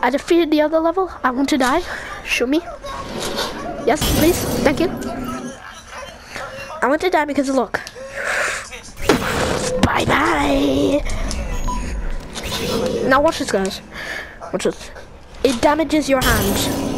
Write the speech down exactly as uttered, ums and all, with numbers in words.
I defeated the other level. I want to die. Shoot me. Yes, please. Thank you. I want to die because look. Bye bye. Now watch this, guys. Watch this. It damages your hand.